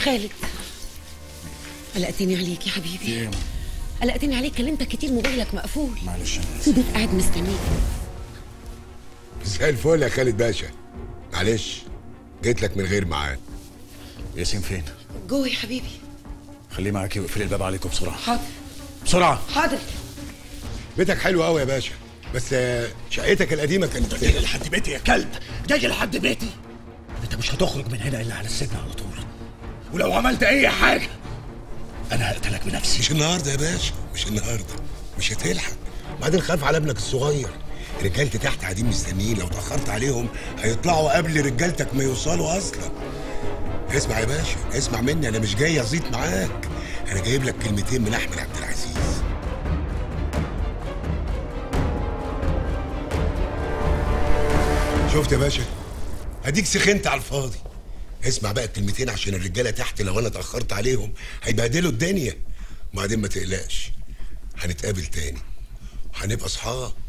خالد، قلقتني عليك يا حبيبي. في ايه؟ قلقتني عليك، كلمتك كتير موبايلك مقفول. معلش انا في ضيف قاعد مستنيك. مساء الفل يا خالد باشا. معلش جيت لك من غير ميعاد. ياسين فين؟ جوه يا حبيبي. خليه معاكي واقفلي الباب عليكم بسرعه. حاضر بسرعه. حاضر. بيتك حلو قوي يا باشا، بس شقتك القديمه كانت جاي لحد بيتي يا كلب، جاي لحد بيتي. انت مش هتخرج من هنا الا على السجن على طول، ولو عملت اي حاجه انا هقتلك بنفسي. مش النهارده يا باشا، مش النهارده، مش هتلحق. بعدين خاف على ابنك الصغير، رجالتي تحت قاعدين مستنيين، لو اتاخرت عليهم هيطلعوا قبل رجالتك ما يوصلوا اصلا. اسمع يا باشا، اسمع مني، انا مش جاي ازيط معاك، انا جايب لك كلمتين من احمد عبد العزيز. شفت يا باشا؟ اديك سخنت على الفاضي. اسمع بقى الكلمتين عشان الرجاله تحت لو انا اتاخرت عليهم هيبهدلوا الدنيا. وبعدين ما تقلقش، هنتقابل تاني وهنبقى اصحاب.